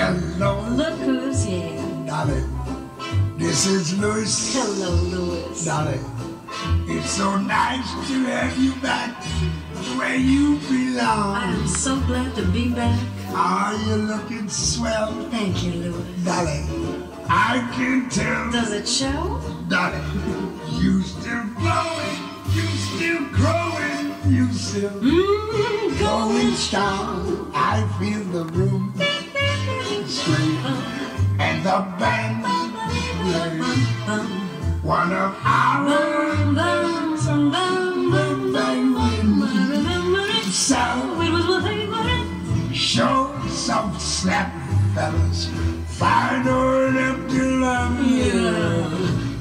Hello. Look who's here. Dolly, this is Louis. Hello, Louis. Dolly, it's so nice to have you back where you belong. I'm so glad to be back. Are you looking swell? Thank you, Louis. Dolly, I can tell. Does it show? Dolly, you still glowing, you still growing, you still going strong. I feel the room sway and the band play one of our so It was my favorite. show some snap fellas, find or an empty love.